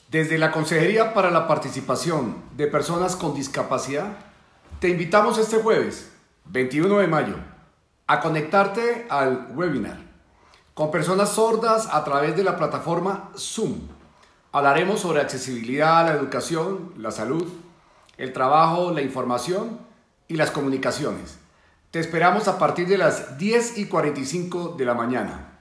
Desde la Consejería para la Participación de Personas con Discapacidad, te invitamos este jueves, 21 de mayo, a conectarte al webinar con personas sordas a través de la plataforma Zoom. Hablaremos sobre accesibilidad a la educación, la salud, el trabajo, la información y las comunicaciones. Te esperamos a partir de las 10:45 de la mañana.